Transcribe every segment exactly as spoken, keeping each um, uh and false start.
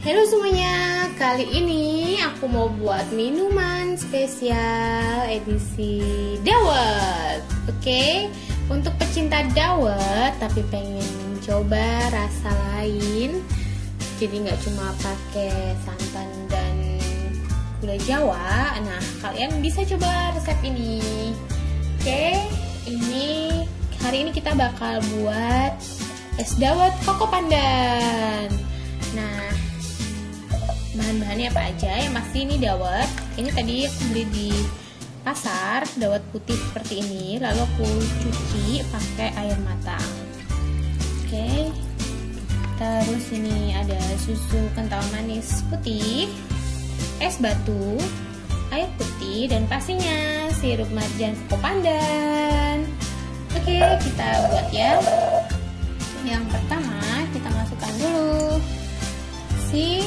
Halo semuanya, kali ini aku mau buat minuman spesial edisi dawet. Oke, untuk pecinta dawet tapi pengen coba rasa lain, jadi nggak cuma pakai santan dan gula Jawa. Nah, kalian bisa coba resep ini. Oke, ini hari ini kita bakal buat es dawet koko pandan. Nah, bahan-bahannya apa aja? Yang pasti ini dawet. Ini tadi aku beli di pasar, dawet putih seperti ini. Lalu aku cuci pakai air matang. Oke. Terus ini ada susu kental manis putih, es batu, air putih, dan pastinya sirup marjan koko pandan. Oke, kita buat ya. Yang pertama kita masukkan dulu si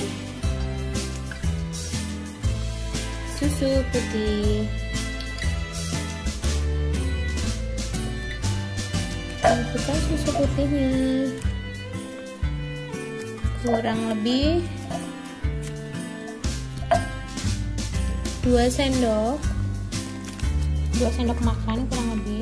susu putih. Masukkan susu putihnya kurang lebih dua sendok dua sendok makan kurang lebih.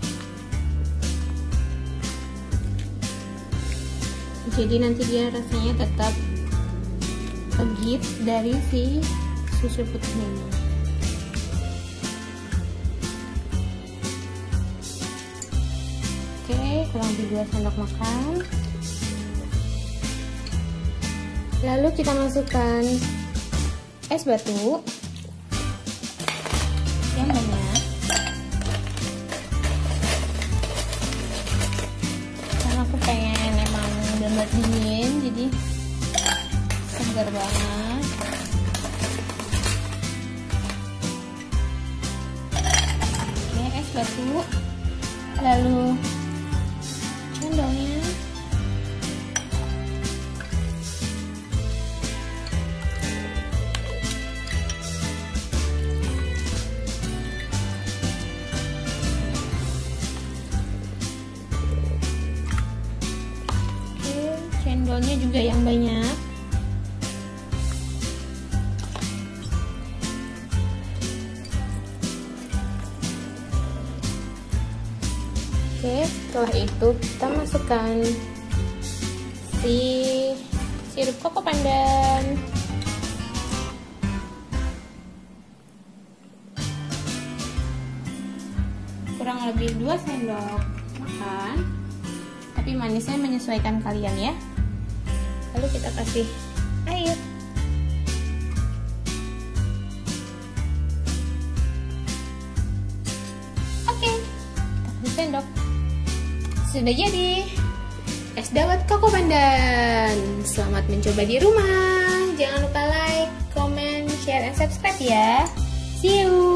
Jadi nanti dia rasanya tetap legit dari si susu putihnya ini. Oke, kurang lebih dua sendok makan. Lalu kita masukkan es batu yang banyak, karena aku pengen emang benar dingin, jadi segar banget. Oke, es batu, lalu cendolnya, cendolnya juga yang banyak. Oke, setelah itu kita masukkan si sirup koko pandan. Kurang lebih dua sendok makan, tapi manisnya menyesuaikan kalian ya. Lalu kita kasih air. Oke, satu sendok. Sudah jadi es dawet koko pandan. Selamat mencoba di rumah. Jangan lupa like, comment, share, and subscribe ya. See you.